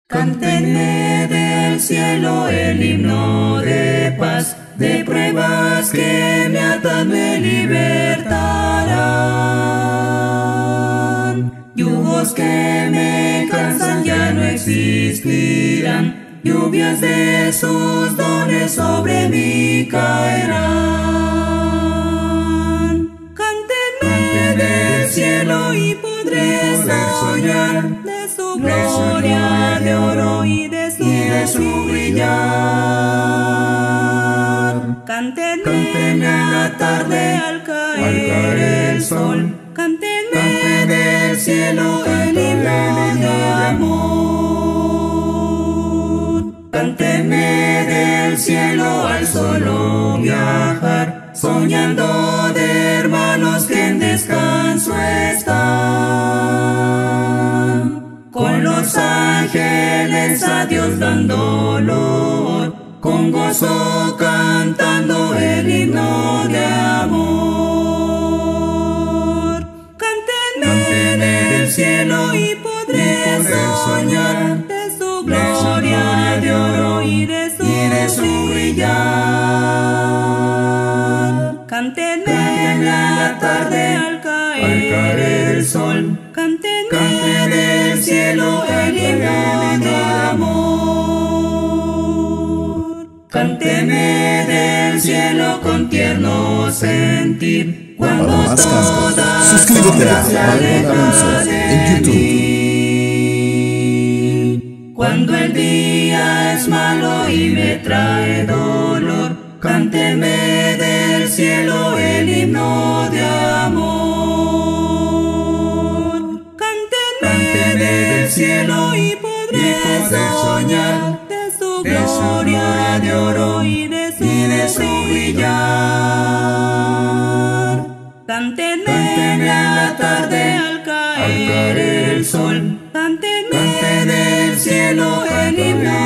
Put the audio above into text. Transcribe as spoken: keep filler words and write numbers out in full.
Cántenme del cielo el himno de paz, de pruebas que me atan me libertarán. Yugos que me cansan ya no existirán, lluvias de sus dones sobre mí caerán. Cántenme del cielo y podré soñar de su gloria de oro y de su, y de su brillar. Cántenme la tarde al caer el sol, cántenme del cielo el himno de amor. Cántenme del cielo al solo viajar, soñando de hermanos que en descanso están. Con los ángeles a Dios dando loor, con gozo cantando el himno de amor. Cántenme del cielo y podré soñar de su gloria de oro y de su, y de su brillar. Cántenme en la tarde al caer, al caer el sol, cántenme del cielo el himno de amor. Cántenme del cielo con tierno sentir, cuando Para más toda cascos, suscríbete a se Manuel aleja Alonso de en YouTube. mí. Cuando el día es malo y me trae dolor, cántenme del cielo el himno de amor. Cántenme del cielo y podré soñar de su gloria de oro y de su, y de su brillar. Cántenme en la tarde al caer el sol, cántenme del cielo el himno